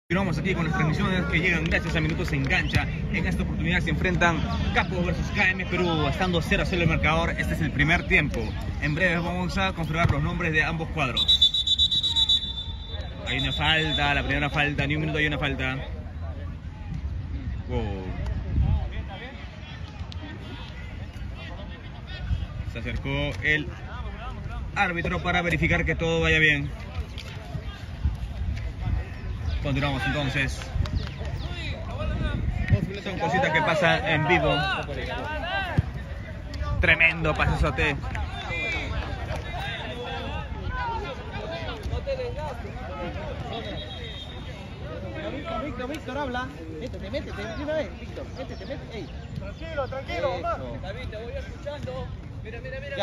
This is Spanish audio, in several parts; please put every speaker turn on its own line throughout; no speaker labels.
Continuamos aquí con las transmisiones que llegan gracias a Minutos en Cancha. En esta oportunidad se enfrentan Capos versus KM Perú, estando 0-0 el marcador. Este es el primer tiempo. En breve vamos a confirmar los nombres de ambos cuadros. Hay una falta, la primera falta, ni un minuto hay una falta. Wow. Se acercó el árbitro para verificar que todo vaya bien. Continuamos entonces. Son cositas que pasan en vivo. Tremendo pasesote.
Víctor, habla. Métete, de una vez, Víctor. Métete. Ey. Tranquilo, mamá. David, te voy escuchando. Mira.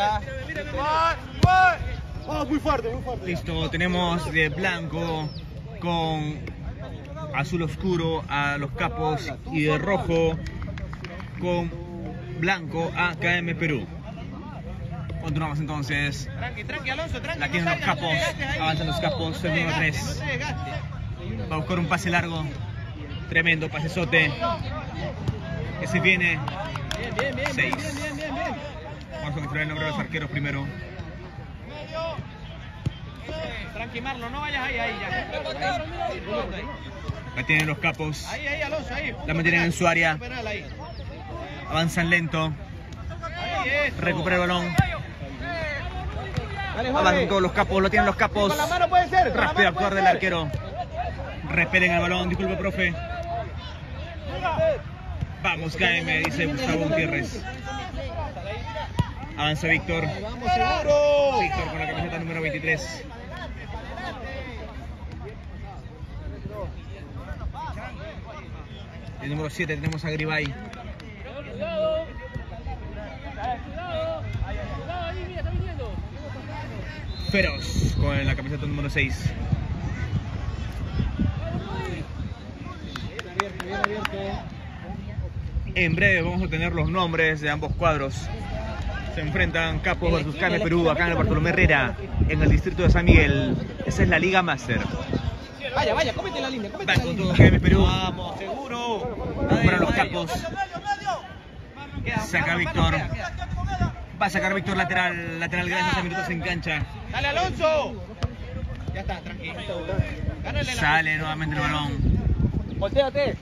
Muy fuerte.
Listo, tenemos de blanco con azul oscuro a los Capos y de rojo con blanco a KM Perú. Continuamos entonces.
Tranqui, Alonso,
La tienen los Capos, avanzan los Capos, el número 3. Va a buscar un pase largo. Tremendo pasesote. Que se viene.
Bien.
6. Vamos a confirmar el nombre de los arqueros primero.
Tranqui, Marlon, no vayas ahí ya.
La tienen los Capos.
Ahí, Alonso, ahí.
La mantienen en su área. Avanzan lento. Recupera el balón. Avanzan todos los Capos, lo tienen los Capos.
Con la mano puede ser.
Rápido actuar del arquero. Respeten el balón, disculpe, profe. Vamos, KM, dice Gustavo Gutiérrez. Avanza Víctor.
Vamos, seguro.
Víctor con la camiseta número 23. El número 7 tenemos a Garibay. Feroz con la camiseta número 6. En breve vamos a tener los nombres de ambos cuadros. Se enfrentan Capos versus KM Perú acá en el Bartolomé Herrera, en el distrito de San Miguel. Esa es la Liga Master.
Vaya, cómete la línea.
Van con todo KM Perú.
Vamos, seguro.
Para los Capos. Saca Víctor. Va a sacar Víctor lateral gracias a Minutos en Cancha.
Dale, Alonso. Ya está, tranquilo.
Sale nuevamente el balón.
Voltéate.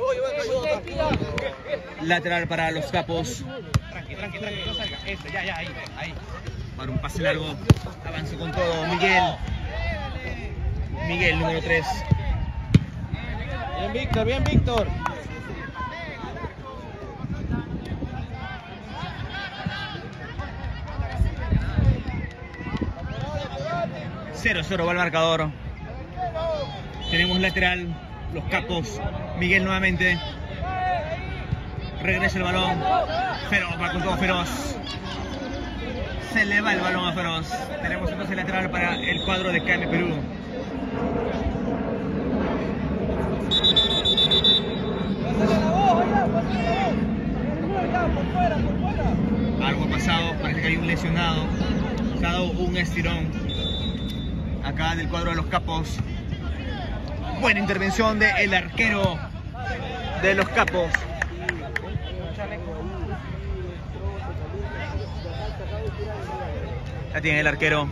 Lateral para los Capos.
Tranqui, no salga. Eso, ya, ahí.
Para un pase largo. Avanza con todo Miguel, número 3.
Bien, Víctor.
Va el marcador. Tenemos lateral, los Capos. Miguel nuevamente. Regresa el balón. Feroz, va con todo Feroz. Se le va el balón a Feroz. Tenemos entonces lateral para el cuadro de KM Perú. Algo ha pasado, parece que hay un lesionado. Se ha dado un estirón acá del cuadro de los Capos. Buena intervención del arquero de los Capos. La tiene el arquero.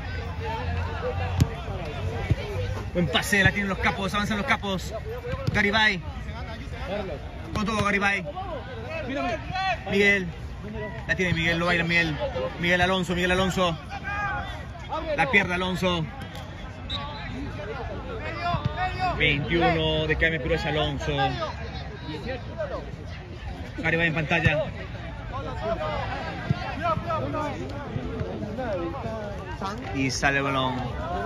Buen pase, la tienen los Capos, avanzan los Capos. Garibay. Con todo Garibay. Miguel. La tiene Miguel, lo baila Miguel. Miguel Alonso. La pierde Alonso. 21 de KM Perú es Alonso. Garibay en pantalla. Y sale el balón.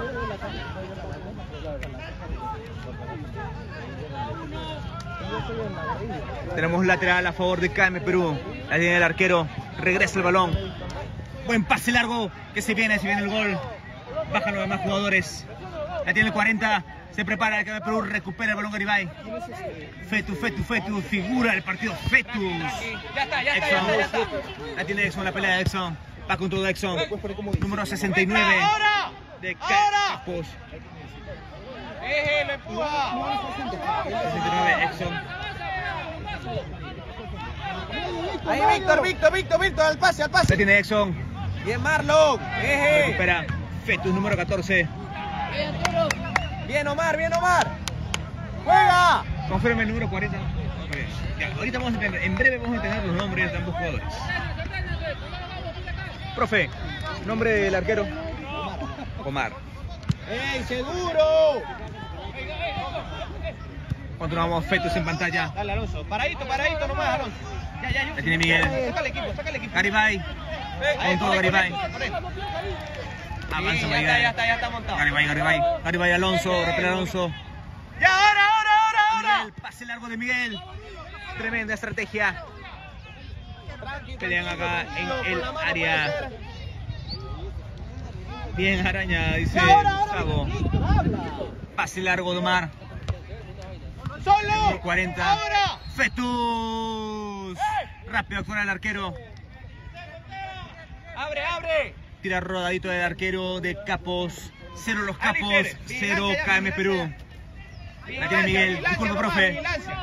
Tenemos lateral a favor de KM Perú. La tiene el arquero. Regresa el balón. Buen pase largo que se viene el gol. Bajan los demás jugadores. La tiene el 40. Se prepara el KM Perú. Recupera el balón Garibay. Fetus. Figura del partido Fetus.
Ya está.
La tiene Exxon, la pelea de Exxon. Va con todo Exxon. Número 69 de Capos.
Lo empuja.
69, Exxon.
Ahí, Víctor, al pase.
La tiene Exxon.
Bien, Marlon.
Recupera Fetus, número 14.
Bien, Omar. ¡Juega!
Confirma el número 40. Ya, ahorita en breve vamos a tener los nombres de ambos jugadores. Profe, nombre del arquero. Omar.
¡Ey, seguro!
Continuamos, Fetus en pantalla.
Dale, Alonso. Paradito nomás, Alonso. Ya.
La tiene Miguel.
Saca el equipo.
Garibay. Con todo Garibay. Avanza Miguel.
Ya está montado.
Garibay, Alonso. Repele Alonso.
¡Ya, ahora!
Miguel, pase largo de Miguel. Tremenda estrategia. Pelean acá en el área. Bien araña, dice Gustavo. Pase largo de Omar.
¡Solo!
40.
¡Ahora!
Fetus. Rápido fuera el arquero.
¡Abre!
Tira rodadito del arquero de Capos. 0 los Capos,
Alice,
0
vigilancia,
KM Perú. La tiene Miguel. Disculpe, profe.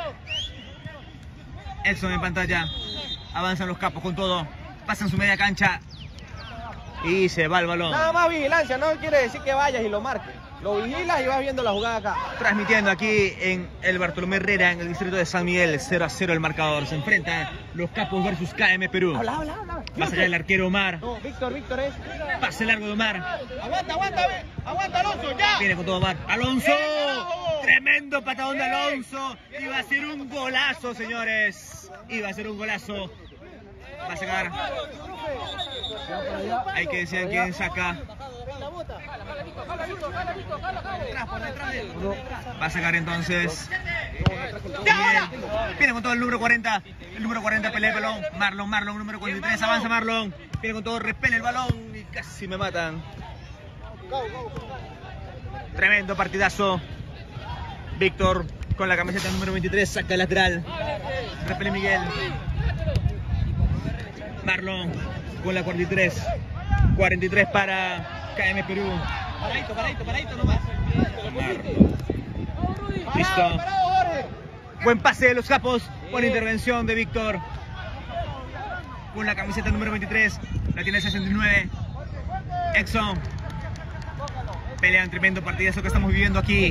Exxon en pantalla. Avanzan los Capos con todo. Pasan su media cancha. Y se va el balón.
Nada más vigilancia, no quiere decir que vayas y lo marques. Lo vigilas y vas viendo la jugada acá.
Transmitiendo aquí en el Bartolomé Herrera, en el distrito de San Miguel, 0-0 el marcador. Se enfrentan los Capos versus KM Perú.
Habla.
Más allá del arquero Omar.
No, Víctor es.
Pase largo de Omar.
Aguanta, Alonso, ya.
Viene con todo Omar. ¡Alonso!
¡Bravo!
Tremendo patadón de Alonso. Iba a ser un golazo, señores. Iba a ser un golazo. Va a sacar. Hay que decir quién saca. Va a sacar entonces. Viene con todo el número 40. El número 40 pelea el balón. Marlon, número 43. Avanza Marlon. Viene con todo, repele el balón. Y casi me matan. Tremendo partidazo. Víctor con la camiseta número 23. Saca el lateral. Repele Miguel. Marlon con la 43. 43 para KM Perú.
Paradito nomás.
Listo. Buen pase de los Capos. Buena intervención de Víctor. Con la camiseta número 23. La tiene 69. Exxon. Pelean, tremendo partidazo que estamos viviendo aquí.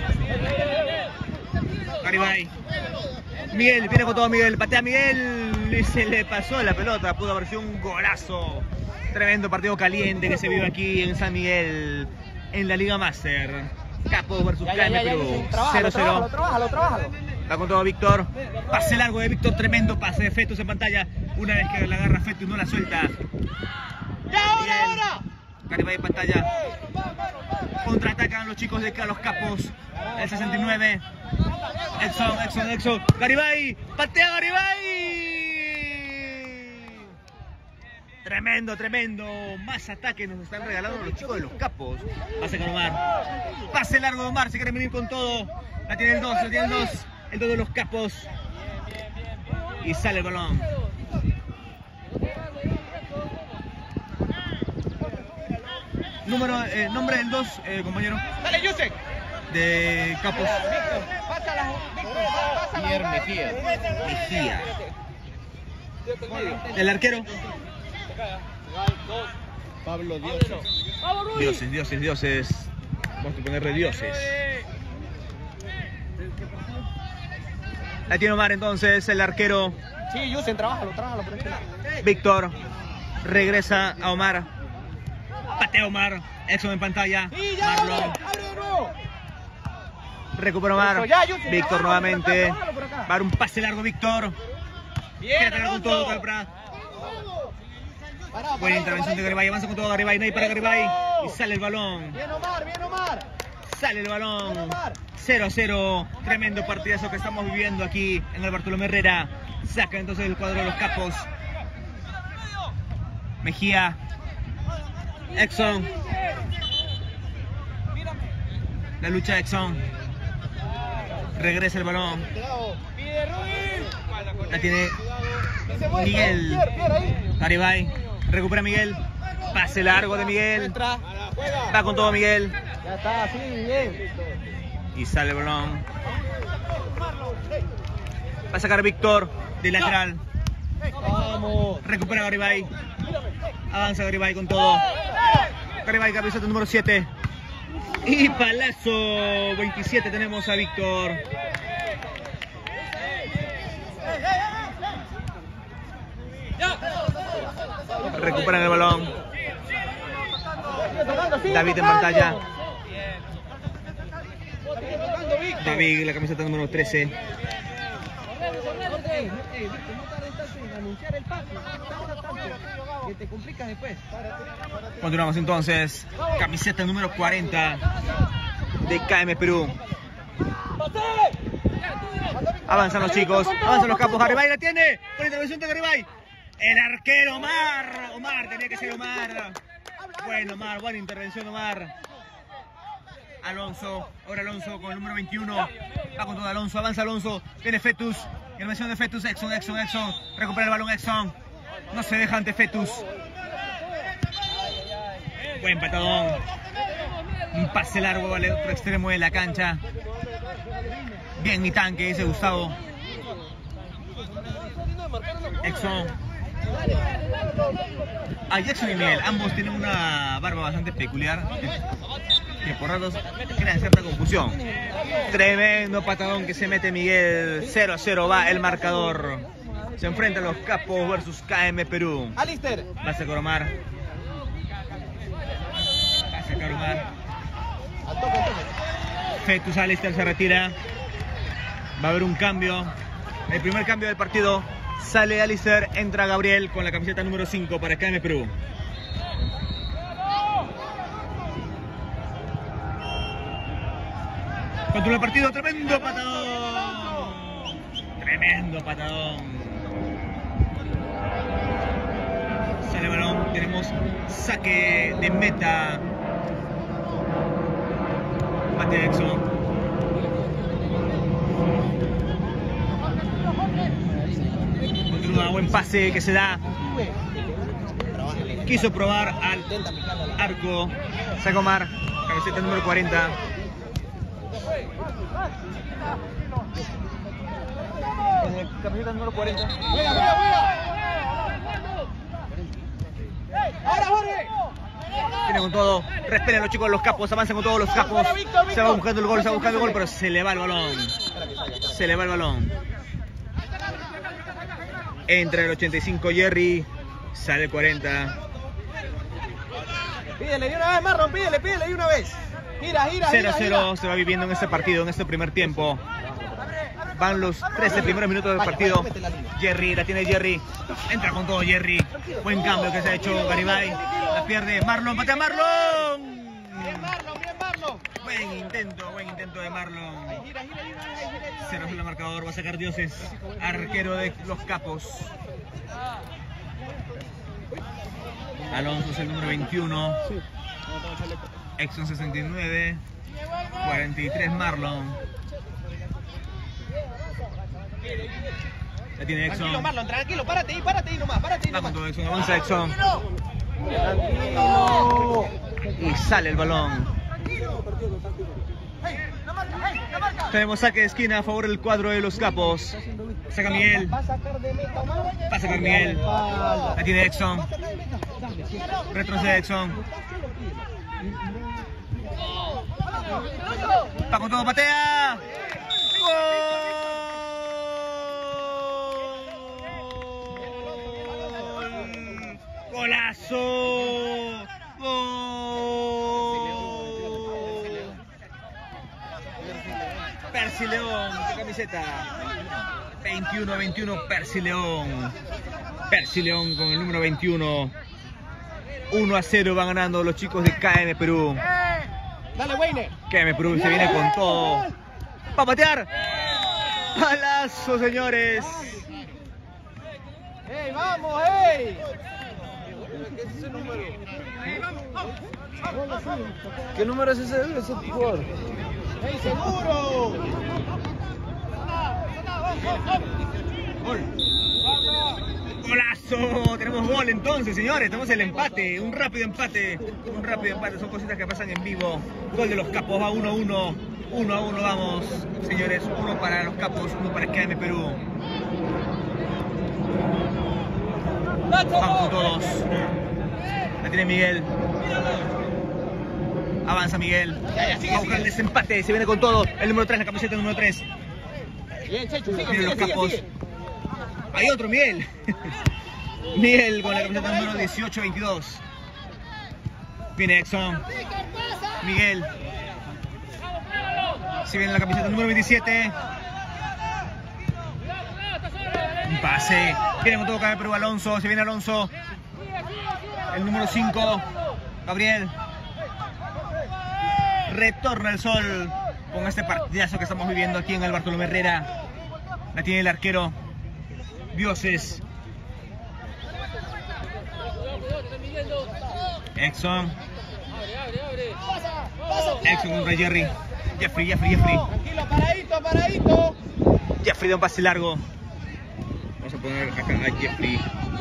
Garibay. Miguel, viene con todo Miguel. Patea Miguel y se le pasó la pelota. Pudo haber sido un golazo. Tremendo partido caliente que se vive aquí en San Miguel, en la Liga Master. Capos versus KM Perú. 0-0.
Trabájalo.
Va con todo Víctor. Pase largo de Víctor. Tremendo pase de Fetus en pantalla. Una vez que la agarra Fetus no la suelta.
¡Ahora!
Garibay en pantalla. Contraatacan los chicos de los Capos. El 69. Exxon. Garibay. Patea Garibay. Tremendo. Más ataques nos están regalando los chicos de los Capos. Pase con Omar. Pase largo de Omar. Se quiere venir con todo. La tiene el 2. El 2 de los Capos. Y sale el balón. Nombre del 2, compañero.
Dale, Yusek.
De Capos.
Pierre
Mejía. El arquero.
Pablo
Dioses. Vamos a ponerle dioses. La tiene Omar entonces, el arquero.
Sí, Yusek, trabájalo por este lado.
Víctor. Regresa a Omar. Patea Omar. Exxon en pantalla. Marlon. Recupera Omar. Víctor nuevamente. Va a dar un pase largo Víctor. Quiere pegar con todo Calpra. Buena intervención de Garibay. Avanza con todo Garibay. No hay para Garibay. Y sale el balón.
Bien Omar.
Sale el balón. 0-0. Tremendo partidazo que estamos viviendo aquí en el Bartolomé Herrera. Saca entonces el cuadro de los Capos. Mejía. Exxon. La lucha de Exxon. Regresa el balón. La tiene Miguel. Garibay. Recupera Miguel. Pase largo de Miguel. Va con todo Miguel.
Ya está, sí, bien.
Y sale el balón. Va a sacar Víctor de lateral.
Vamos.
Recupera Garibay. Avanza Garibay con todo. Garibay, camiseta número 7. Y palazo 27 tenemos a Víctor. Recuperan el balón. David en pantalla. David, la camiseta número 13.
Que te complicas después.
Continuamos entonces. Camiseta número 40 de KM Perú. Avanzan los chicos, avanzan los capos. Garibay la tiene. Por intervención de Garibay. El arquero Omar. Omar, tenía que ser Omar. Bueno, Omar, buena intervención, Omar. Alonso, ahora Alonso con el número 21. Va con todo Alonso, avanza Alonso. Viene Fetus. Intervención de Fetus. Exxon. Recupera el balón Exxon. No se deja ante Fetus. Buen patadón. Un pase largo al otro extremo de la cancha. Bien mi tanque, dice Gustavo. Exxon. Jackson y Miguel, ambos tienen una barba bastante peculiar. Que por ratos crea cierta confusión. Tremendo patadón que se mete Miguel. 0-0 va el marcador. Se enfrentan los capos versus KM Perú.
Alister.
Va a sacar Omar. Fetus Alister se retira. Va a haber un cambio. El primer cambio del partido. Sale Alister, entra Gabriel con la camiseta número 5 para KM Perú. Continúa el partido, tremendo patadón. Tremendo patadón. Sale el balón, tenemos saque de meta. Mate de Exxon. Continúa, buen pase que se da. Quiso probar al arco. Saca Omar, camiseta número 40. Camiseta número 40.
Ahora, Jorge.
Viene con todo. Respeten los chicos de los capos. Avanzan con todos los capos. Se va buscando el gol, pero se le va el balón. Se le va el balón. Entra el 85 Jerry. Sale el 40.
Pídele de una vez, Marlon. Pídele de una vez. Gira.
0-0 se va viviendo en este partido, en este primer tiempo. Van los 13 primeros minutos del partido. Jerry, la tiene Jerry. Entra con todo Jerry. Buen cambio que se ha hecho Garibay. La pierde Marlon. ¡Patea Marlon!
Bien Marlon.
Buen intento de Marlon. 0-0 el marcador. Va a sacar Dioses, arquero de los capos. Alonso es el número 21. Exxon 69. 43 Marlon. La tiene Exxon.
Tranquilo, Marlon, tranquilo. Párate ahí nomás.
Va con todo Exxon. Avanza Exxon.
Tranquilo.
Y sale el balón. Tenemos saque de esquina a favor del cuadro de los capos. Saca Miguel.
Va a sacar de meta, Omar.
Va a sacar Miguel. La tiene Exxon. Retrocede Exxon. Va con todo, patea. ¡Gol! ¡Golazo! ¡Gol! Percy León, ¿qué camiseta? 21-21, Percy León. Percy León con el número 21. 1-0 van ganando los chicos de KM Perú.
Dale, Wayne.
KM Perú se viene con todo. ¡Va a patear! ¡Palazo, señores!
¡Ey, vamos, ey!
¿Qué número es ese jugador?
¡Ey, seguro!
¡Golazo! Tenemos gol entonces, señores. Tenemos el empate. Un rápido empate. Son cositas que pasan en vivo. Gol de los capos, va 1-1. 1 a 1 vamos, señores. 1 para los capos, 1 para KM Perú. Vamos con todos. La tiene Miguel. Avanza Miguel. Va a buscar el desempate. Se viene con todo. El número 3, la camiseta número 3.
Bien, Checho,
Miren los capos. Hay otro Miguel. Miguel con la camiseta número 18-22. Viene Exxon. Miguel. Se viene la camiseta número 27. Un pase. Viene con todo KM Perú Alonso. Se viene Alonso. El número 5. Gabriel. Retorna el sol con este partidazo que estamos viviendo aquí en el Bartolomé Herrera. La tiene el arquero Dioses. Exxon. Exxon contra Jerry. Jeffrey.
Tranquilo, paradito.
Jeffrey da un pase largo. Vamos a poner acá a Jeffrey.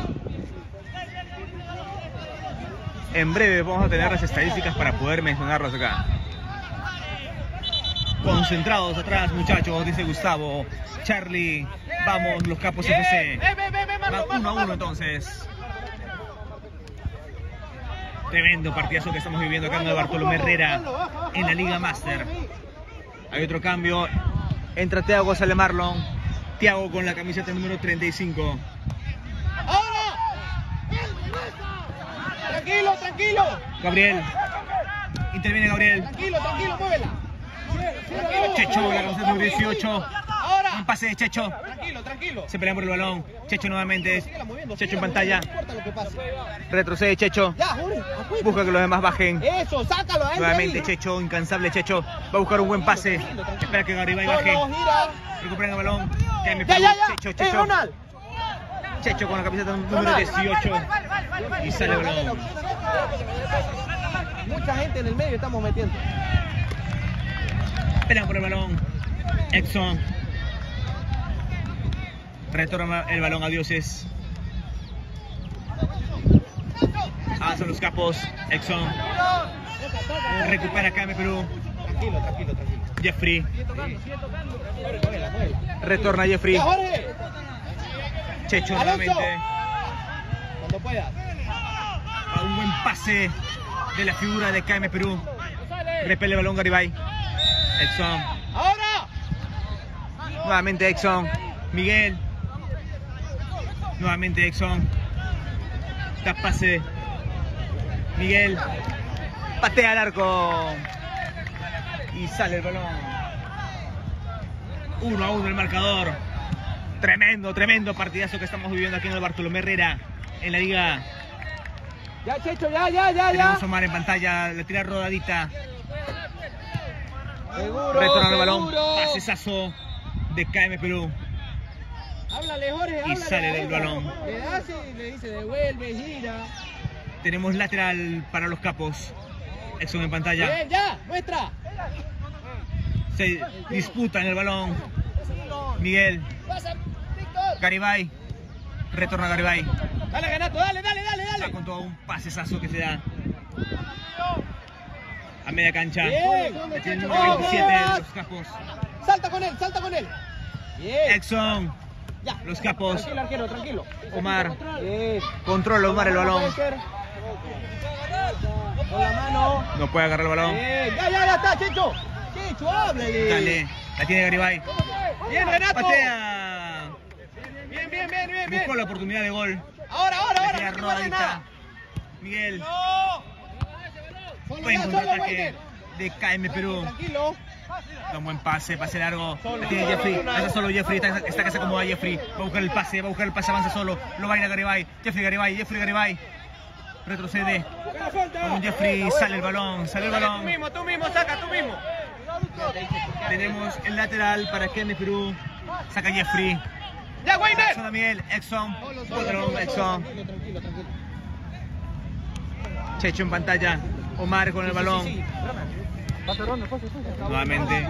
En breve vamos a tener las estadísticas para poder mencionarlas acá. Concentrados atrás, muchachos, dice Gustavo. Charlie, vamos, los capos FC. Va 1 a 1 entonces. Tremendo partidazo que estamos viviendo acá en el Bartolomé Herrera en la Liga Master. Hay otro cambio. Entra Thiago, sale Marlon. Thiago con la camiseta número 35.
Tranquilo.
Gabriel. Interviene Gabriel.
Tranquilo, muévela.
Checho, la camiseta número 18.
Ahora.
Un pase de Checho.
Tranquilo.
Se pelean por el balón. Checho nuevamente. Checho en pantalla.
No importa lo que pase.
Retrocede Checho.
Ya, Jorge,
Busca que los demás bajen.
eso, sácalo a él.
Nuevamente Checho, incansable Checho. Va a buscar un buen pase. Espera que Garibay baje.
Gira.
Recuperan el balón.
Ya.
Checho.
Ronald.
Checho con la camiseta número 18. Y sale el balón.
Mucha gente en el medio estamos metiendo.
Pelean por el balón. Exxon. Retorna el balón a Dioses. Avanzan los capos. Exxon. Recupera KM Perú.
Tranquilo.
Jeffrey.
Muévela.
Retorna Jeffrey.
Ya, Jorge.
Checho
Alonso.
nuevamente.
Cuando puedas.
A un buen pase de la figura de KM Perú. Repele el balón Garibay. Exxon.
Ahora.
Nuevamente Exxon. Miguel. Nuevamente Exxon. Da pase. Miguel. Patea al arco. Y sale el balón. 1 a 1 el marcador. Tremendo partidazo que estamos viviendo aquí en el Bartolomé Herrera. En la liga.
Ya, Checho, ya.
Tenemos a Omar en pantalla. Le tira rodadita.
Seguro.
Retorna el balón. Pasesazo de KM Perú.
Háblale, Jorge,
Y sale del balón.
Le hace y le dice devuelve, gira.
Tenemos lateral para los capos. Exxon en pantalla.
Bien, ya, muestra.
Se disputan el balón. Miguel. Garibay. Retorna Garibay.
Dale, Ganato, dale.
Está con todo un pasesazo que se da. A media cancha.
Bien.
Tiene el número 27 de los capos.
Salta con él. Bien.
Exxon.
Ya.
Los capos.
Tranquilo, arquero, tranquilo.
Omar.
Bien.
Controla Omar el balón.
Puede ser. Con la mano.
No puede agarrar el balón.
Bien. Ya está, Checho. Checho, háblale.
Dale. La tiene Garibay.
Bien, Renato.
Patea.
Bien.
Buscó la oportunidad de gol.
Ahora.
La tira
No te
rodadita.
nada.
Miguel.
Solo
Buen
ya,
contraataque de KM Perú.
Tranquilo.
Da un buen pase largo. La tiene Jeffrey. Hace solo Jeffrey. Está que se acomoda Jeffrey. Va a buscar el pase, avanza solo. Lo va a ir a Garibay. Jeffrey Garibay. Retrocede. Con Jeffrey sale el balón.
Tú mismo, saca tú mismo.
Tenemos el lateral para KM Perú. Saca Jeffrey.
Ya, Weiner.
Zona Miguel. Exxon.
Solo.
Exxon.
Tranquilo.
Checho en pantalla. Omar con el balón. Nuevamente.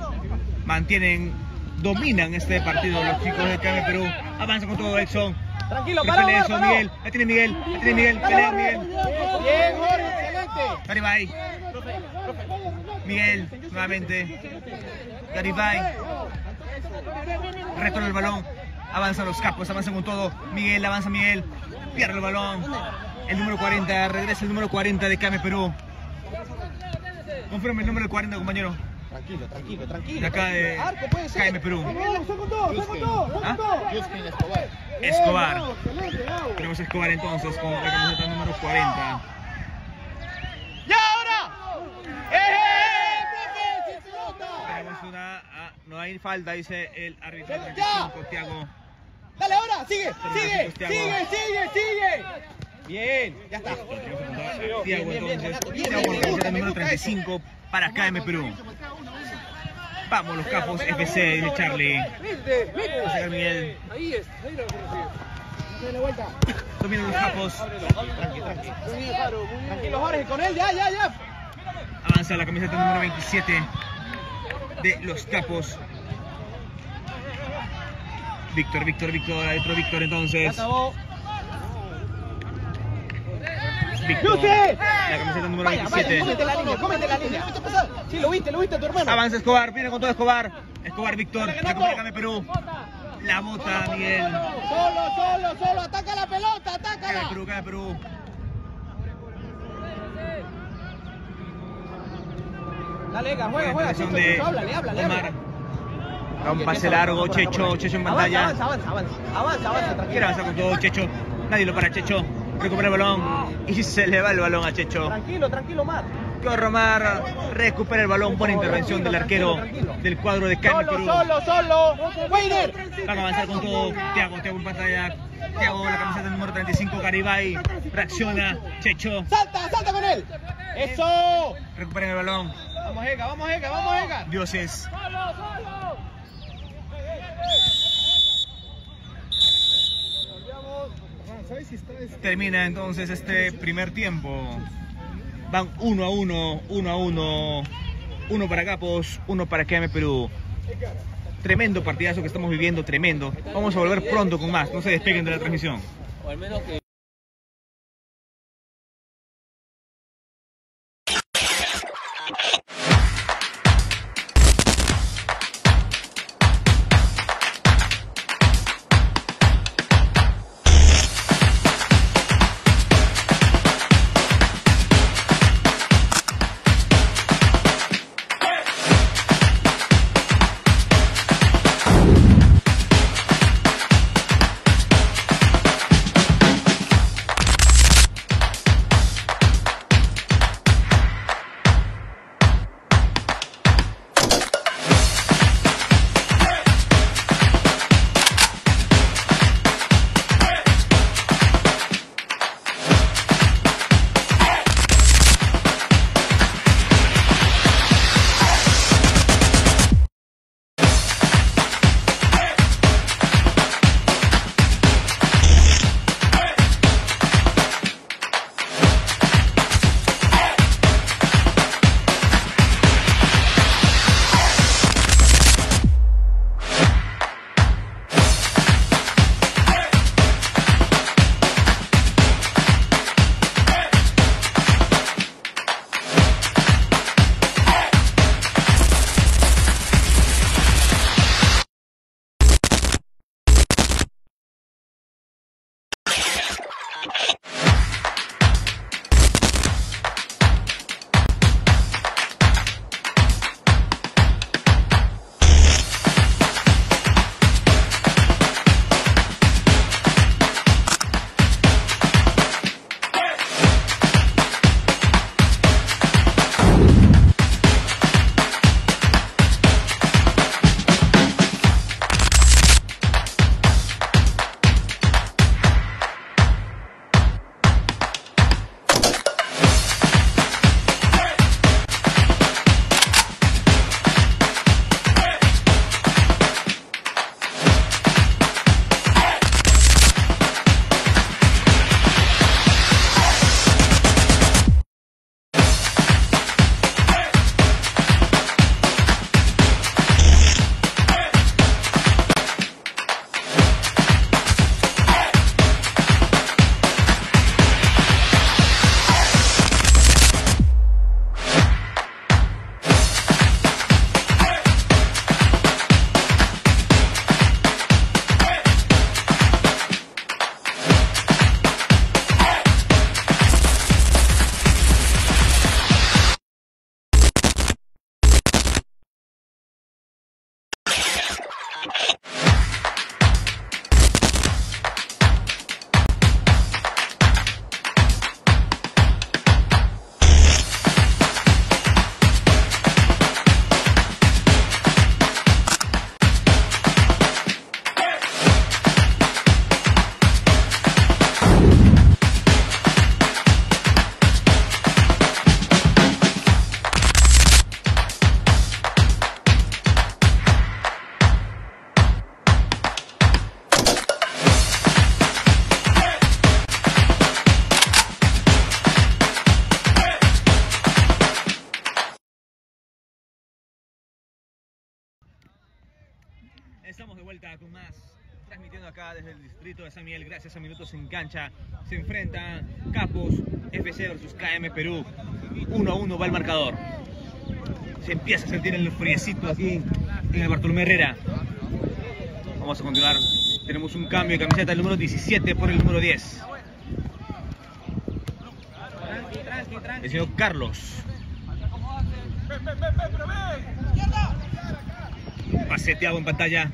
Dominan este partido los chicos de KM Perú. Avanza con todo Exxon.
Tranquilo,
Pelea
para.
Miguel. La tiene Miguel. Pelea Miguel.
Bien, Jorge, excelente.
Garibay. Miguel, nuevamente. Garibay. Retorna el balón. Avanzan los capos, avanzan con todo. Miguel, avanza Miguel. Pierde el balón. El número 40, regresa el número 40 de KM Perú. Confirme el número 40, compañero.
Tranquilo.
De acá de
Arco puede ser.
KM Perú.
¿Ah?
Escobar. Tenemos a Escobar entonces con la camiseta número 40.
¡Y ahora!
Tenemos una... no hay falta, dice el árbitro.
¡Ya!
Tiago.
¡Dale ahora! ¡Sigue! Bien, ya está.
Tiago entonces. Tiago con camiseta número 35 para KM Perú. Vamos los capos FC, dice Charlie. Va a sacar Miguel. Dominan los capos.
Tranquilo, Jorge, con él, ya.
Avanza la camiseta número 27 de los capos. Víctor, adentro Víctor entonces. Víctor, la camiseta número 27.
Cómete la línea. Sí, lo viste a tu hermano.
Avanza Escobar, viene con todo Escobar. Escobar, Víctor, recupera KM Perú. La bota Miguel.
Solo, ataca la pelota, atácala.
KM Perú.
Dale, Edgar, juega,
De
háblale.
Omar. Da un pase largo, Checho en pantalla.
Avanza, tranquilo.
Quiere avanzar con todo Checho. Nadie lo para Checho. Recupera el balón y se le va el balón a Checho.
Tranquilo, Omar.
Omar recupera el balón. Buena intervención del arquero del cuadro de KM Perú.
Solo. Weiner.
Van a avanzar con todo. Tiago en pantalla. Tiago, la camiseta número 35. Garibay. Reacciona. Checho.
Salta con él. Eso.
Recupera el balón.
Vamos, Edgar.
Dioses. Termina entonces este primer tiempo. Van 1-1, 1-1. Uno para Capos, uno para KM Perú. Tremendo partidazo que estamos viviendo, tremendo. Vamos a volver pronto con más. No se despeguen de la transmisión.
O al menos que...
vuelta con más, transmitiendo acá desde el distrito de San Miguel, gracias a Minutos en Cancha. Se enfrentan Capos FC versus KM Perú. 1-1 va el marcador. Se empieza a sentir el friecito aquí en el Bartolomé Herrera. Vamos a continuar. Tenemos un cambio de camiseta, el número 17 por el número 10. El señor Carlos. Paseteado en pantalla.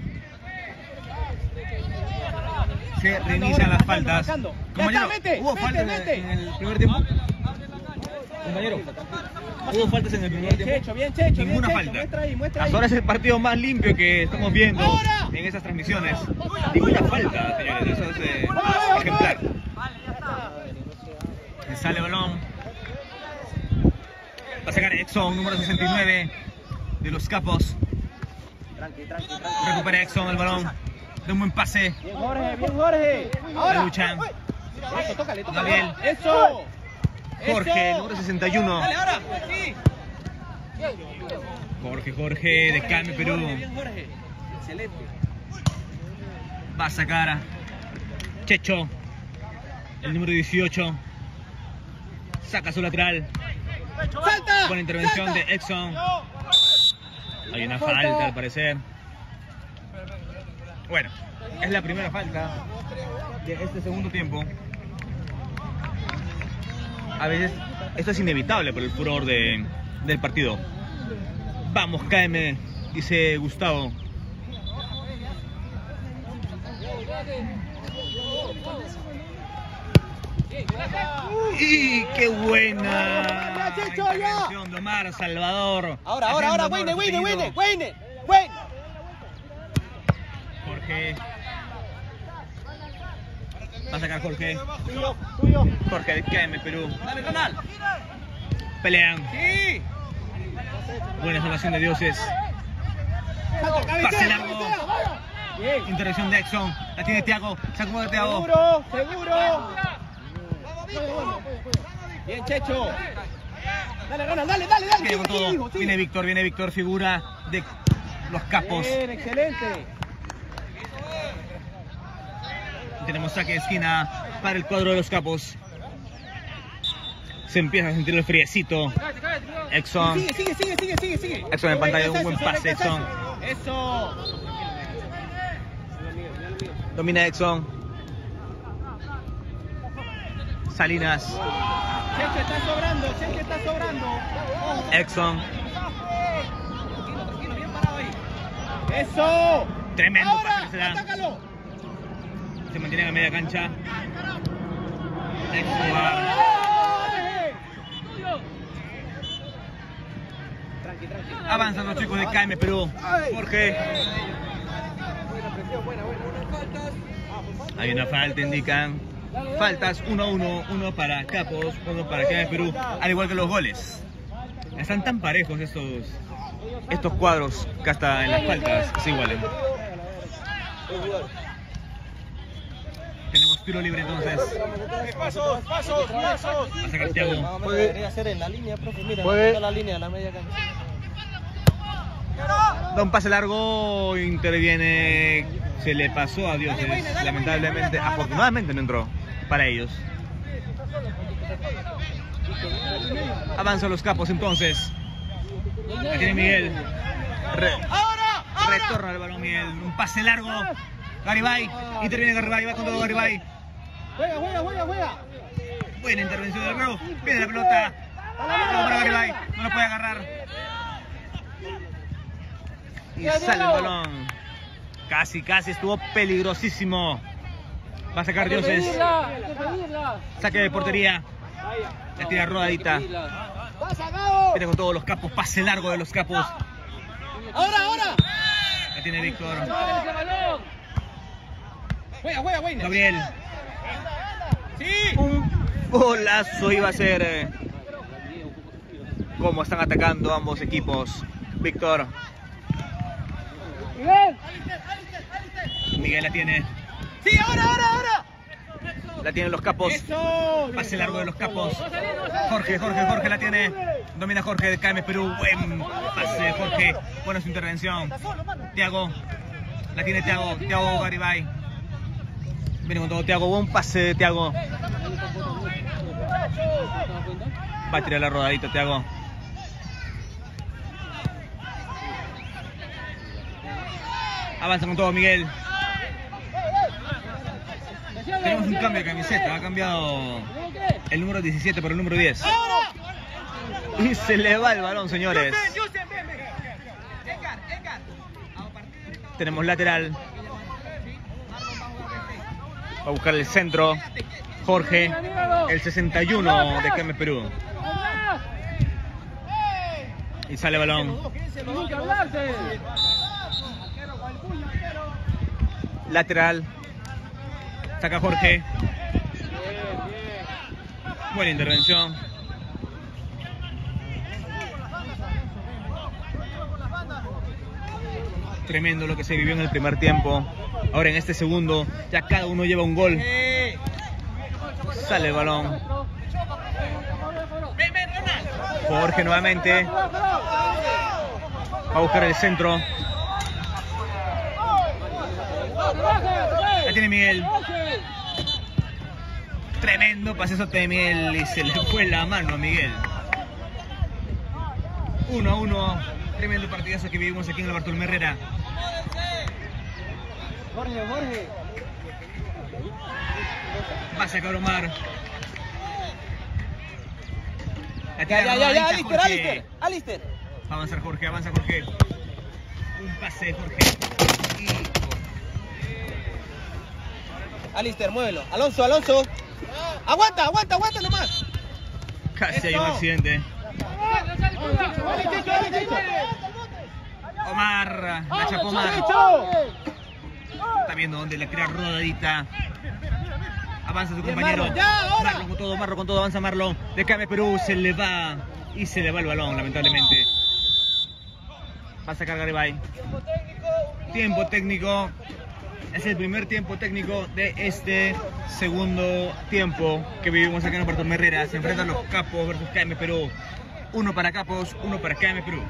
Se reinician las faltas. Compañero, ¿hubo faltas en el primer tiempo? Compañero, ¿hubo faltas en el primer tiempo?
Bien, Checho,
Ninguna
bien, Checho.
falta.
Muestra ahí.
Hasta ahora es el partido más limpio que estamos viendo en esas transmisiones. Ninguna falta, señores. Eso es ejemplar. Sale el balón. Va a sacar Exxon, número 69 de los Capos.
Tranqui.
Recupera Exxon el balón. De un buen pase.
Bien, Jorge.
La lucha.
Eso, tócale.
Gabriel.
Eso.
Jorge, número 61.
Dale, ahora. Sí.
Jorge de KM Perú.
Bien, Jorge. Excelente.
Va a sacar a Checho, el número 18. Saca su lateral.
¡Salta!
Buena intervención de Exxon. Hay una falta al parecer. Bueno, es la primera falta de este segundo tiempo. A veces esto es inevitable por el furor del partido. Vamos KM, dice Gustavo. ¡Y qué buena intervención de Omar Salvador!
Ahora, Wayne.
Jorge. Va a sacar Jorge.
Tuyo.
Jorge de KM Perú.
Dale, Ronald.
Pelean.
Sí.
Buena salvación de Dioses. Pase largo.
Bien.
Intervención de Exxon. La tiene Thiago. Se acomoda Thiago.
Seguro. Bien, Checho. Dale, Ronald, dale.
Viene con todo. Viene Víctor, figura de los Capos.
Bien, excelente.
Tenemos saque de esquina para el cuadro de los Capos. Se empieza a sentir el friecito. Exxon.
Sigue.
Exxon en pantalla, un buen pase, Exxon.
Eso.
Domina Exxon. Salinas.
Checho está sobrando.
Exxon.
Tranquilo, bien parado ahí. Eso.
Tremendo pase que se da.
Atácalo.
Se mantiene a media cancha. Exxon va.
Tranqui.
Avanzan los chicos de KM Perú. Jorge.
Buena.
Hay una falta, indican. Faltas 1-1, uno para Capos, uno para KM Perú, al igual que los goles. Están tan parejos estos cuadros que hasta en las faltas se igualen. Tenemos tiro libre entonces.
Pasos.
Va a sacar Thiago.
Debería ser en la línea, profe. Mira, está la línea de la media cancha.
Da un pase largo, interviene, se le pasó a Dioses, lamentablemente, afortunadamente no entró para ellos. Avanzan los Capos entonces. Aquí tiene Miguel. Retorna el balón Miguel, un pase largo. Garibay, interviene Garibay, va con todo Garibay.
Juega.
Buena intervención del Perú, viene la pelota. Para Garibay, no lo puede agarrar. Y sale el balón. Casi, estuvo peligrosísimo. Va a sacar Dioses. Saque de portería. La tira rodadita. Viene con todos los Capos. Pase largo de los Capos.
Ahora.
La tiene Víctor.
Juega,
Gabriel.
Sí.
Un golazo iba a ser. Cómo están atacando ambos equipos. Víctor. Miguel la tiene.
Sí, ahora.
La tienen los Capos.
Eso.
Pase largo de los Capos. Jorge la tiene. Domina Jorge de KM Perú. Buen pase de Jorge. Buena su intervención. Thiago. La tiene Thiago Garibay. Viene con todo Thiago, buen pase de Thiago. Va a tirar la rodadita Thiago. Avanza con todo Miguel. Tenemos un cambio de camiseta, ha cambiado el número 17 por el número 10. Y se le va el balón, señores. Tenemos lateral. Va a buscar el centro. Jorge, el 61 de KM Perú. Y sale el balón. Lateral. Saca Jorge. Buena intervención. Tremendo lo que se vivió en el primer tiempo. Ahora en este segundo ya cada uno lleva un gol. Sale el balón. Jorge nuevamente. Va a buscar el centro. Ya tiene Miguel. Tremendo pasesote de Miguel y se le fue la mano a Miguel. 1-1. Tremendo partidazo que vivimos aquí en el Bartolomé Herrera.
Jorge.
Va a sacar Omar.
Ya, Alister.
Va a avanzar Jorge, avanza Jorge. Un pase de Jorge. Y...
Alister, muévelo. Alonso. Aguanta nomás.
Casi hay un accidente. Omar, la chapó Omar. Está viendo dónde la tira rodadita. Avanza su compañero. Marlon con todo, avanza Marlon. De KM Perú se le va. Y se le va el balón, lamentablemente. Va a sacar Garibay. Tiempo técnico. Es el primer tiempo técnico de este segundo tiempo que vivimos acá en Bartolomé Herrera. Se enfrentan los Capos versus KM Perú. Uno para Capos, uno para KM Perú.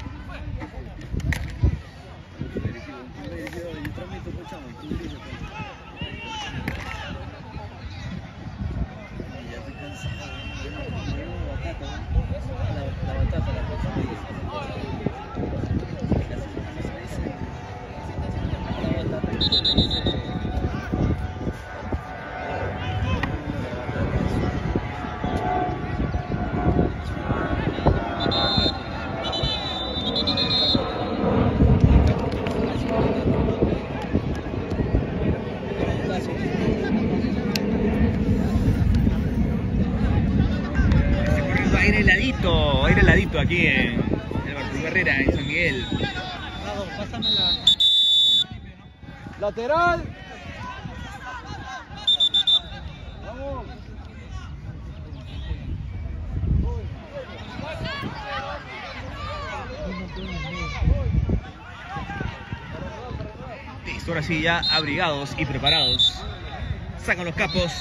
Aire heladito aquí en el Bartolomé Herrera, en San Miguel.
Pásame la... Lateral. Vamos.
Listo, ahora sí ya abrigados y preparados. Sacan los Capos.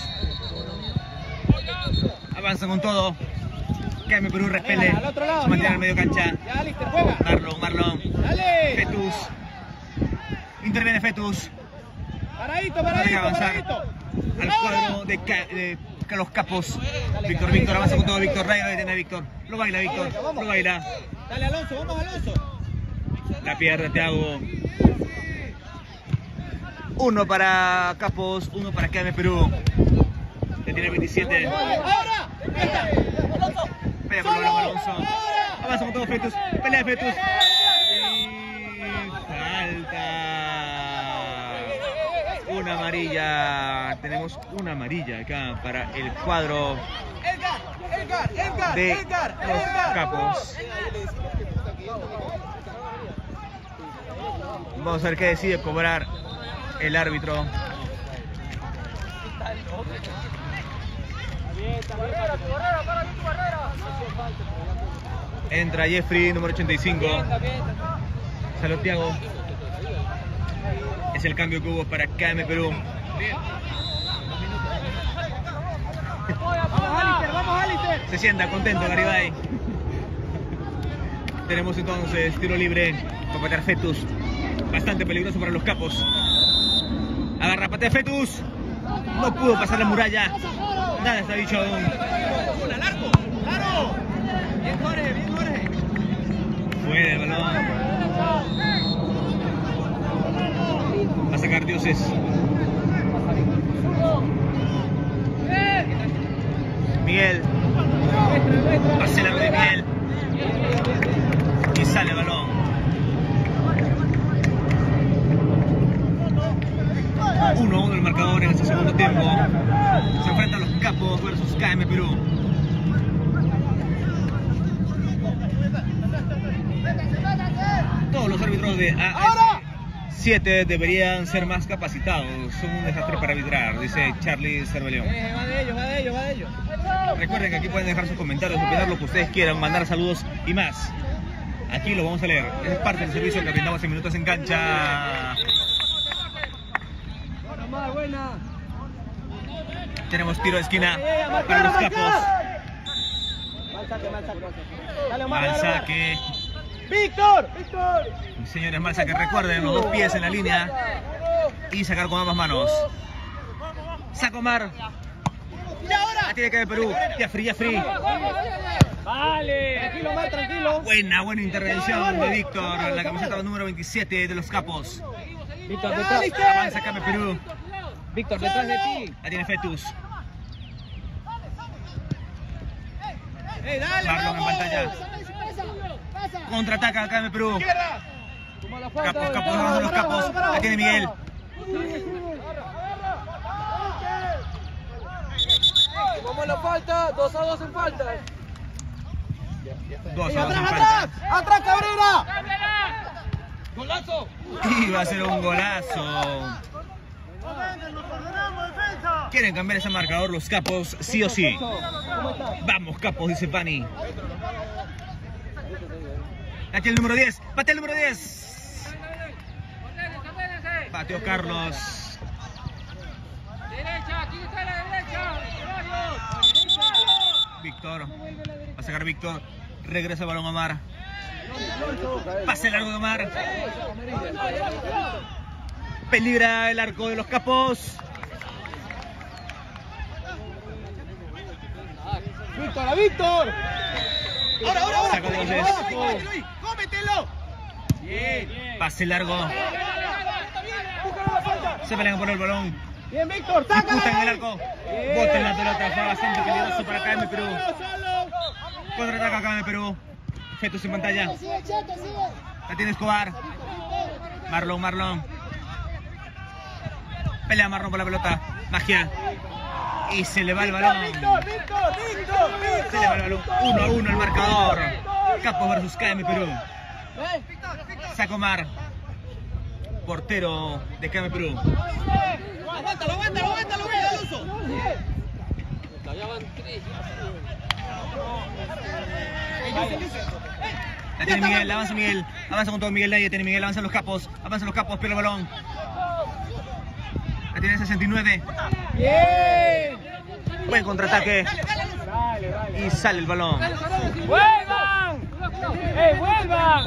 Avanzan con todo. KM Perú repele. Se mantiene en el medio cancha.
Ya, Lister, juega.
Marlon.
Dale.
Fetus. Interviene Fetus.
Paradito.
Al cuadro de los Capos. Víctor avanza con todo. Víctor Rayo detiene a Víctor. Lo baila Víctor. Lo baila.
Dale, Alonso. Vamos, Alonso.
La pierde Thiago. Uno para Capos, uno para KM Perú. Que tiene 27.
Ahora.
Pelea por Alonso. Avanza con todo Fetus. Pelea Fetus. Y falta. Una amarilla. Tenemos una amarilla acá para el cuadro de los Capos. Vamos a ver qué decide cobrar el árbitro. Entra Jeffrey, número 85. Salió Thiago. Es el cambio que hubo para KM Perú.
Vamos, Alister.
Se sienta contento Garibay. Tenemos entonces tiro libre para patear Fetus. Bastante peligroso para los Capos. parte de Fetus. No pudo pasar la muralla. Nada está dicho aún.
¡Largo! ¡Claro! Bien, Jorge, bien, Jorge.
Fuera el balón. Va a sacar Dioses. Miguel. Pase largo de Miguel. Y sale el balón. Uno a uno el marcador en este segundo tiempo. Se enfrentan los Capos versus KM Perú. Todos los árbitros de AS7 deberían ser más capacitados. Son un desastre para arbitrar, dice Charlie Cerveleón.
Va de ellos, va de ellos, va de ellos.
Recuerden que aquí pueden dejar sus comentarios, opinar lo que ustedes quieran, mandar saludos y más. Aquí lo vamos a leer. Es parte del servicio que brindamos en Minutos en Cancha.
Buena.
Tenemos tiro de esquina para los Capos.
Mal saque, mal saque. Dale, Omar,
Mal
dale,
saque.
¡Víctor! ¡Víctor!
Señores, mal saque. Recuerden, los dos pies en la línea y sacar con ambas manos. Saca Omar.
¡Y ahora!
La tiene que ver Perú. Ya free.
Vale. Tranquilo, Omar, tranquilo.
Buena intervención de Víctor, la camiseta número 27 de los Capos.
Víctor, detrás.
Avanza KM Perú.
Víctor, detrás de ti.
La tiene Fetus.
Dale,
Marlon en pantalla. Contraataca KM Perú. Capos, avanza los Capos. La tiene Miguel.
Vamos a la falta, 2-2 en falta.
2-2 en falta.
¡Atrás, Cabrera! ¡Golazo!
Y va a ser un golazo. Quieren cambiar ese marcador los Capos, sí o sí. Vamos, Capos, dice Pani. Aquí el número 10. Patea el número 10. Pateó Carlos. Víctor. Va a sacar Víctor. Regresa el balón a Omar. Pase largo de Omar. Peligra el arco de los Capos.
¡Víctor, a Víctor! ¡Ahora!
Saca Dioses.
¡Cómetelo! Bien.
Pase largo. Se pelean por el balón.
Bien, Víctor,
Disputan en el arco. Boten la pelota. Fue bastante peligroso para KM Perú. Contraataca KM Perú. Fetus en pantalla. La tiene Escobar. Marlon. Pelea Marlon por la pelota. Magia. Y se le va el balón. Se le va el balón. 1-1 el marcador. Capos versus KM Perú. Saca Omar. Portero de KM Perú.
Aguántalo, Alonso.
La tiene Miguel, avanza Miguel. Avanza con todo Miguel, nadie tiene Miguel, avanzan los Capos, pierde el balón. La tiene 69.
Bien.
Buen contraataque. Y sale el balón.
¡Vuelvan! ¡Vuelvan!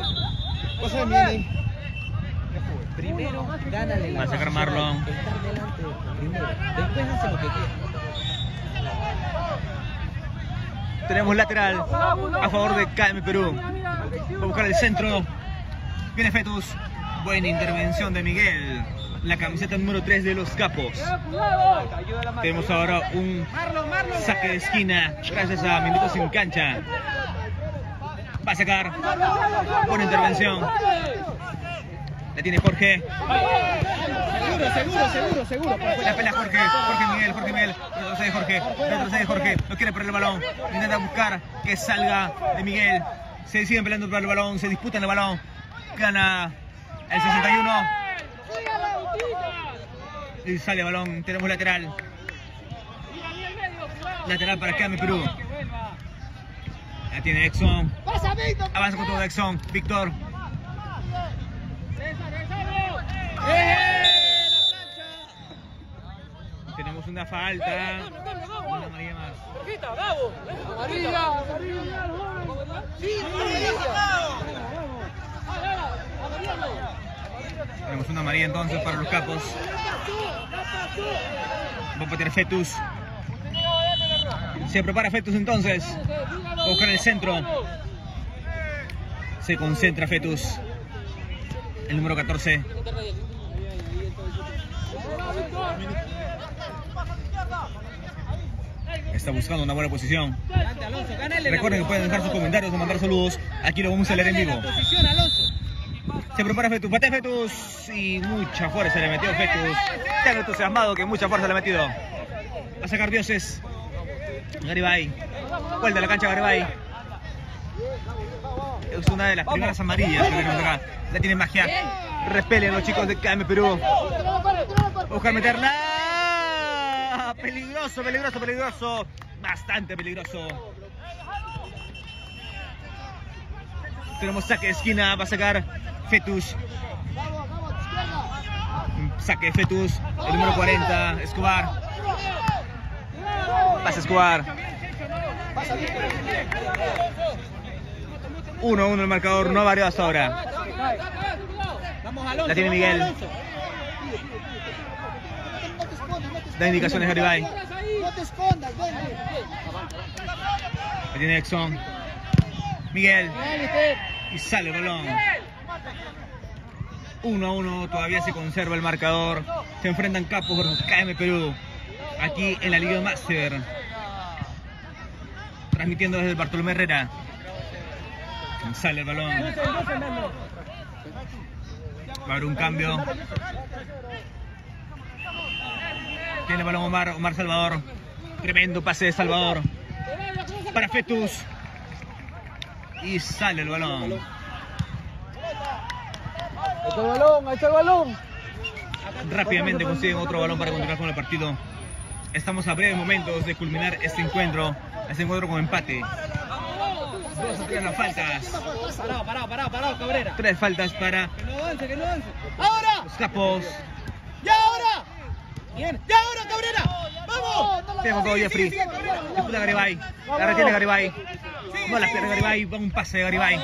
Primero, gánale la
Va a sacar Marlon.
estar delante primero. Después hace lo que quiera.
Tenemos lateral a favor de KM Perú. Va a buscar el centro. Viene Fetus. Buena intervención de Miguel. La camiseta número 3 de los Capos. Tenemos ahora un saque de esquina gracias a Minutos en Cancha. Va a sacar. Buena intervención. La tiene Jorge.
Seguro.
La pelea Jorge Miguel. Retrocede Jorge. No quiere perder el balón. Intenta buscar que salga de Miguel. Se siguen peleando por el balón. Se disputan el balón. Gana el 61. Y sale el balón. Tenemos lateral. Lateral para KM Perú. La tiene Exxon. Avanza con todo Exxon. Víctor. Tenemos una falta. Una amarilla más. Tenemos una amarilla entonces para los capos. Va a patear Fetus. Se prepara Fetus entonces. Va a buscar el centro. Se concentra Fetus. El número 14. Está buscando una buena posición. Recuerden que pueden dejar sus comentarios o mandar saludos. Aquí lo vamos a leer en vivo. Se prepara Fetus, patea Fetus y mucha fuerza le metió Fetus. Tan entusiasmado que mucha fuerza le ha metido. Va a sacar Dioses. Garibay. Vuelta a la cancha Garibay. Es una de las primeras amarillas que tenemos acá. La tiene magia. Repelen los chicos de KM Perú. Buscar meterla. Peligroso, peligroso, peligroso. Bastante peligroso. Tenemos saque de esquina. Va a sacar Fetus. Saque de Fetus. El número 40. Escobar. Pasa Escobar. 1-1 el marcador. No ha variado hasta ahora. La tiene Miguel. Da indicaciones Garibay.
No te escondas, ven.
La tiene Exxon. Miguel. Y sale el balón. 1-1. Todavía se conserva el marcador. Se enfrentan Capos versus KM Perú. Aquí en la Liga Master. Transmitiendo desde el Bartolomé Herrera. Sale el balón. Va a haber un cambio. Tiene el balón Omar Salvador. Tremendo pase de Salvador. Para Fetus. Y sale el balón.
Ahí está el balón, ahí está el balón.
Rápidamente consiguen otro balón para continuar con el partido. Estamos a breves momentos de culminar este encuentro con empate. 2 o 3 las faltas.
Parado, Cabrera.
3 faltas para
Que no avance. ¡Ahora!
los Capos.
¡Ya ahora! Bien, ¡ya ahora, Cabrera! ¡Vamos!
Tenemos todo Jeffrey. Disputa Garibay. La retiene Garibay. No la pierde Garibay. Va un pase de Garibay.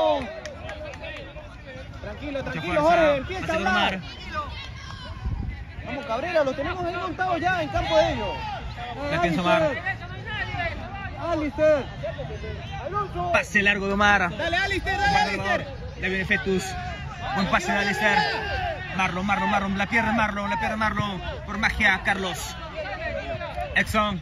Tranquilo,
Mucha
Jorge,
fuerza.
empieza a
Pase de
hablar.
Omar.
Vamos, Cabrera, los tenemos ahí montados ya en campo de ellos.
La tiene Omar.
Alister.
Pase largo de Omar.
Dale, Alister,
Le viene Fetus. Buen pase de Alister. Marlon. La pierde Marlon. Por magia, Carlos. Exxon.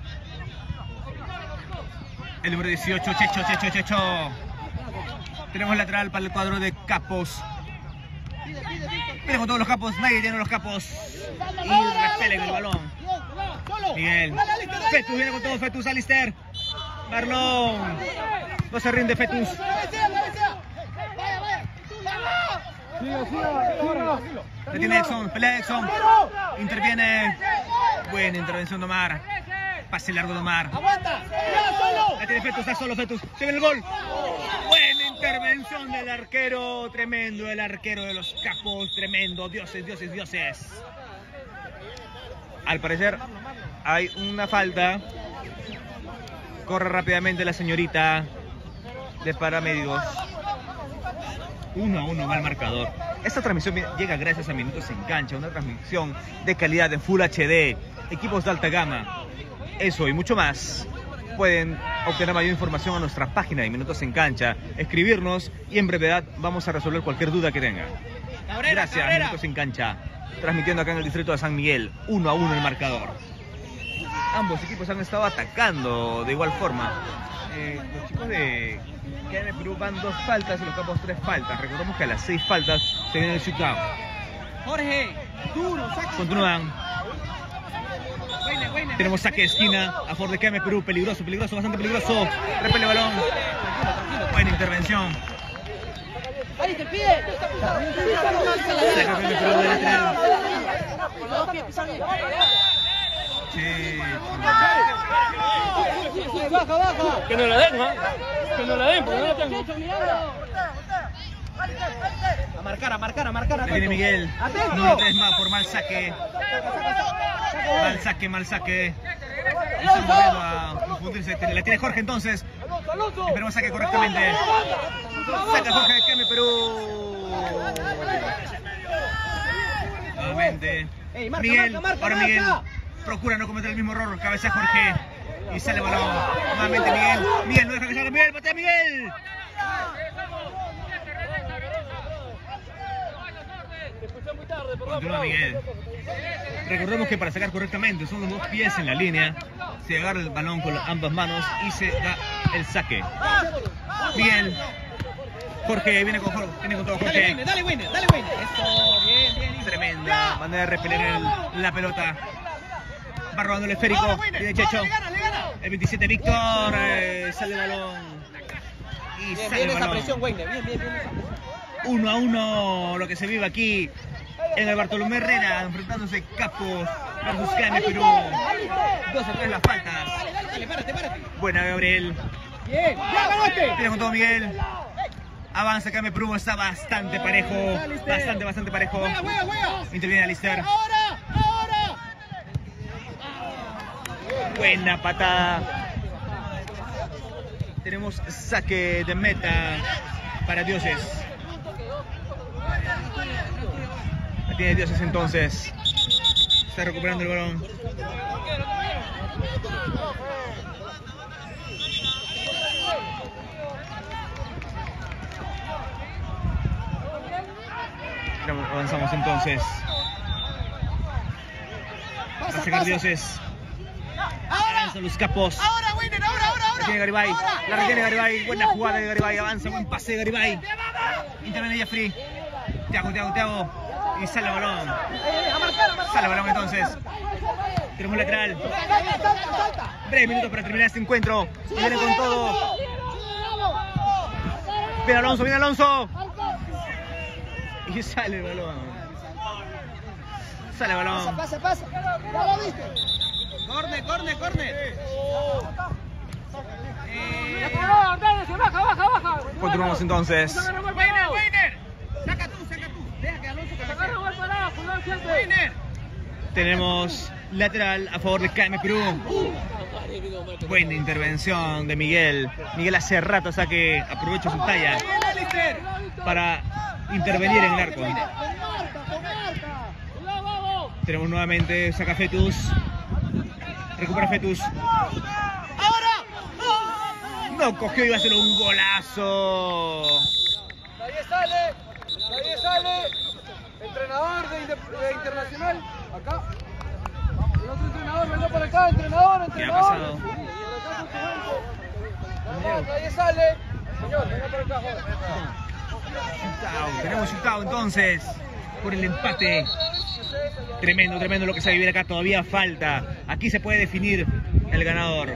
El número 18, Checho. Tenemos lateral para el cuadro de Capos. Tenemos todos los Capos, nadie tiene los Capos. Y repelen el balón. Miguel. Fetus viene con todo, Fetus, Alister. Marlon. No se rinde Fetus. La tiene Exxon, pelea Exxon. Interviene. Buena intervención de Omar. Pase largo de Omar. La tiene Fetus, está solo Fetus. Se viene el gol. Buena intervención del arquero. Tremendo el arquero de los Capos. Tremendo. Dioses. Al parecer hay una falta. Corre rápidamente la señorita de paramédicos. 1-1 va el marcador. Esta transmisión llega gracias a Minutos en Cancha, una transmisión de calidad en Full HD, equipos de alta gama. Eso y mucho más. Pueden obtener mayor información a nuestra página de Minutos en Cancha, escribirnos y en brevedad vamos a resolver cualquier duda que tengan. Gracias, Minutos en Cancha. Transmitiendo acá en el distrito de San Miguel, 1-1 el marcador. Ambos equipos han estado atacando de igual forma. Los chicos de KM Perú van 2 faltas y los Capos 3 faltas. Recordemos que a las 6 faltas se viene el shootout.
Jorge, duro,
Continúan. Tenemos saque de esquina a favor de KM Perú. Peligroso, bastante peligroso. Repele el balón. Buena intervención.
¡Ahí te pide!
Saca KM Perú de lateral. Sí.
Baja.
Que no la den, ¿ah? Que no la den, porque no la tengo.
A marcar.
Le viene Miguel.
Atento.
Número 3 más por mal saque. Mal saque. Están volviendo a confundirse. La tiene Jorge entonces. Esperemos saque correctamente. Saca Jorge de KM Perú. Nuevamente.
Ey, marca,
Miguel,
marca,
ahora
marca,
Miguel
marca.
procura no cometer el mismo error. Cabecea Jorge y sale el balón. Nuevamente Miguel. Miguel no deja que salga Miguel. ¡Patea Miguel! Continúa Miguel. Recordemos que para sacar correctamente son los dos pies en la línea. Se agarra el balón con ambas manos y se da el saque. Miguel. Jorge, viene con todo Jorge.
Dale, Winner. Eso, bien.
Tremenda manera de repeler la pelota. Va robando el esférico. Viene Checho. El 27 Víctor. Sale el balón. Y
Bien,
sale el
esa
balón.
presión, Winner. Bien.
1-1 lo que se vive aquí en el Bartolomé Herrera, enfrentándose Capos versus KM Perú. 2-3 las faltas.
Dale, párate.
Buena Gabriel.
Bien, ya ganaste.
Tiene con todo Miguel. Avanza KM Perú, está bastante parejo. Bastante parejo.
Juega.
Interviene Alister.
Ahora.
Buena patada. Tenemos saque de meta para Dioses. La tiene Dioses entonces. Está recuperando el balón. Avanzamos entonces. Va a sacar Dioses. Avanzan los Capos.
Ahora, Winner, ahora.
La tiene Garibay. La retiene Garibay. Buena jugada de Garibay. Avanza. Buen pase de Garibay. Interviene Jeffrey. Thiago. Y sale el balón. Sale el balón entonces. Tenemos lateral. Breves minutos para terminar este encuentro. Y viene con todo. Viene Alonso. Y sale el balón.
Pasa. Ya lo viste. Corner.
Baja.
Continuamos entonces.
Winner. Saca tú. Deja que Alonso
Tenemos lateral a favor de KM Perú. Buena intervención de Miguel. Miguel hace rato que aprovecha su talla para intervenir en el arco. Tenemos nuevamente, saca Fetus. Recupera Fetus. No cogió, iba a hacer un golazo.
Nadie sale. Entrenador de Internacional. Acá. El otro entrenador, venga para acá, entrenador.
¿Qué ha pasado?
Nadie sale. Señor, venga para acá, joven.
Tenemos shootout entonces por el empate. Tremendo lo que se vive acá. Todavía falta. Aquí se puede definir el ganador.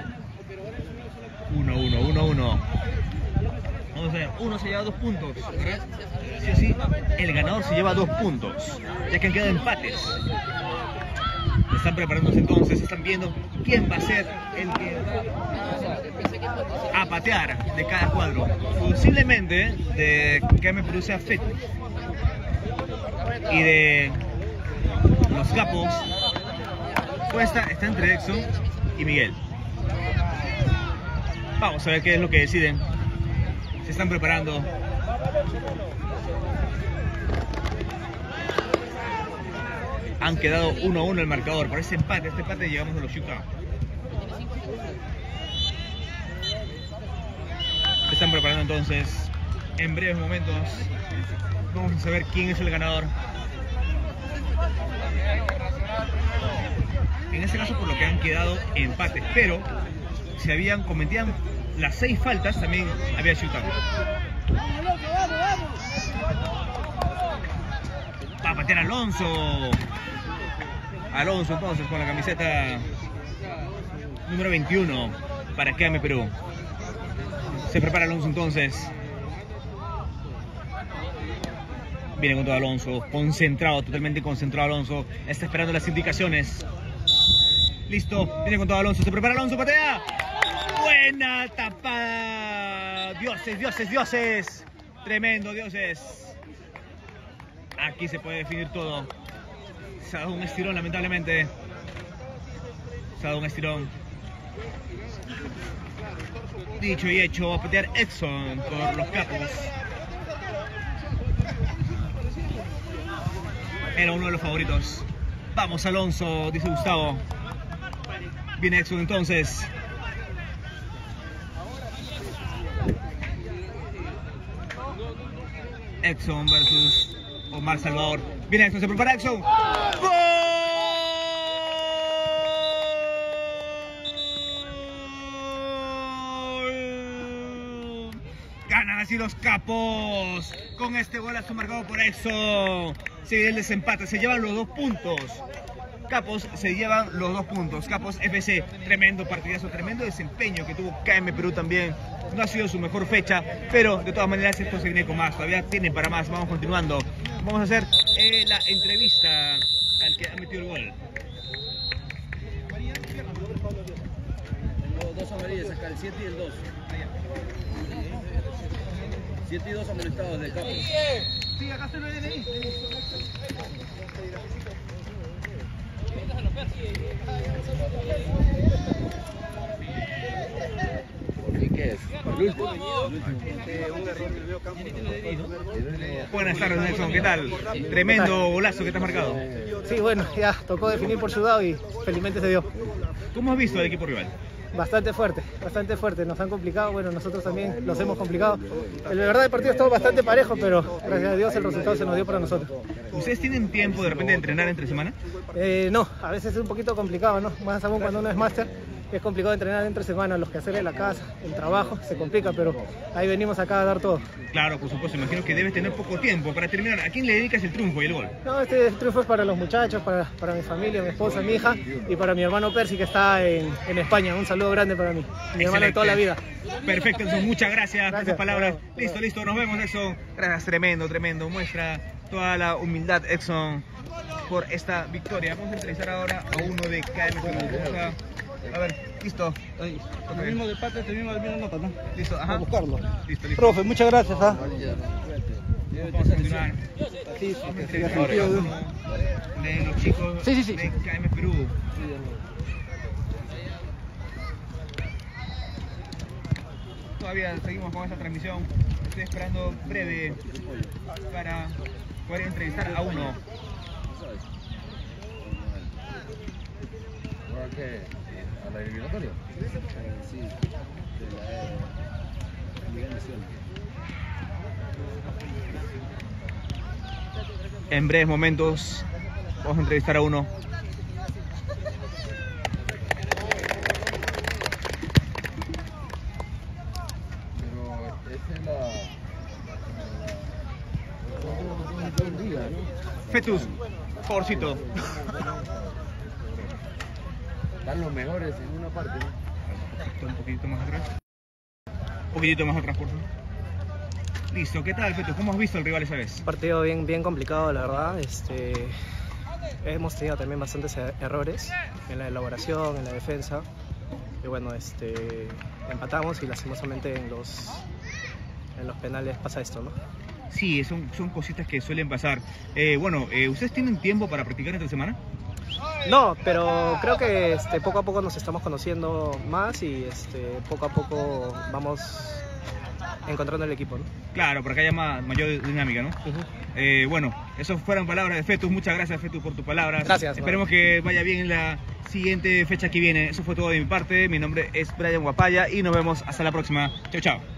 1-1. Vamos a ver, uno se lleva 2 puntos, ¿verdad? Sí, el ganador se lleva 2 puntos, ya que han quedado empates. Están preparándose entonces, están viendo quién va a ser el que va a patear de cada cuadro. Posiblemente de KM Perú sea Fetus y de los Capos pues está entre Exxon y Miguel. Vamos a ver qué es lo que deciden. Se están preparando. Han quedado 1-1 el marcador. Por este empate llegamos a los shootouts. Se están preparando entonces. En breves momentos vamos a saber quién es el ganador. En este caso por lo que han quedado empates, pero si cometían las 6 faltas también había shootout. Va a patear Alonso entonces con la camiseta número 21 para KM Perú. Se prepara Alonso entonces. Viene con todo Alonso, concentrado, totalmente concentrado Alonso. Está esperando las indicaciones. Listo, viene con todo Alonso, se prepara Alonso, patea. Buena tapada. Dioses. Tremendo, Dioses. Aquí se puede definir todo. Se ha dado un estirón, lamentablemente. Dicho y hecho, va a patear Exxon por los Capos. Era uno de los favoritos. Vamos Alonso, dice Gustavo. Viene Exxon entonces. Exxon versus Omar Salvador. Viene Exxon, se prepara Exxon. ¡Gol! Ganan así los Capos. Con este golazo marcado por Exxon. Sigue el desempate, se llevan los 2 puntos. Capos se llevan los 2 puntos. Capos FC, tremendo partidazo, tremendo desempeño que tuvo KM Perú también. No ha sido su mejor fecha, pero de todas maneras esto se viene con más. Todavía tienen para más, vamos continuando. Vamos a hacer la entrevista al que ha metido el gol.
Tengo 2 amarillas acá, el 7 y el 2. 7 y 2 amonestados de Capos.
Sí, acá se lo viene ahí.
¿Y qué es? El último.
Buenas tardes, Nelson, ¿qué tal? Tremendo golazo que te has marcado.
Sí, bueno, ya tocó definir por su lado y felizmente se dio.
¿Cómo has visto al equipo rival?
Bastante fuerte, nos han complicado, bueno, nosotros también los hemos complicado. De verdad el partido estuvo bastante parejo, pero gracias a Dios el resultado se nos dio para nosotros.
¿Ustedes tienen tiempo de repente de entrenar entre semana?
No, a veces es un poquito complicado, ¿no? Más aún cuando uno es máster, es complicado entrenar entre semana, los quehaceres de la casa, el trabajo, se complica, pero ahí venimos acá a dar todo.
Claro, por supuesto, imagino que debes tener poco tiempo para terminar. ¿A quién le dedicas el triunfo y el gol?
No, este triunfo es para los muchachos, para mi familia, mi esposa, mi hija y para mi hermano Percy que está en España. Un saludo grande para mí, mi hermano de toda la vida.
Perfecto, Nelson, muchas gracias por esas palabras.
Bravo.
Listo, nos vemos, Exxon. Gracias, tremendo. Muestra toda la humildad, Exxon, por esta victoria. Vamos a entrevistar ahora a uno de KM Perú. A ver, listo.
El mismo de parte, el mismo nota, ¿no?
Listo, ajá.
A buscarlo.
Listo.
Profe, muchas gracias, ¿ah?
Vamos a continuar.
Sí,
Vamos a
que
entrevistar
siga
a
sentido de
uno de los chicos
Sí.
de KM Perú. Todavía seguimos con esta transmisión. Estoy esperando breve para poder entrevistar a uno.
¿Ahora qué? ¿A la eliminatoria? Sí, de la Nación.
En breves momentos vamos a entrevistar a uno.
Pero esa es la...
Fetus, favorcito.
Están los mejores en una parte, ¿no?
Un poquitito más atrás. Un poquitito más atrás, por favor. Listo, ¿qué tal, Fetus? ¿Cómo has visto al rival esa vez?
Un partido bien complicado, la verdad. Hemos tenido también bastantes errores en la elaboración, en la defensa. Y bueno, empatamos y lastimosamente en los penales pasa esto, ¿no?
Sí, son cositas que suelen pasar. ¿Ustedes tienen tiempo para practicar entre semana?
No, pero creo que poco a poco nos estamos conociendo más y poco a poco vamos encontrando el equipo, ¿no?
Claro, para que haya mayor dinámica, ¿no? Esas fueron palabras de Fetus. Muchas gracias, Fetus, por tus palabras.
Gracias.
Esperemos que vaya bien en la siguiente fecha que viene. Eso fue todo de mi parte. Mi nombre es Brian Guapaya y nos vemos hasta la próxima. Chao, chao.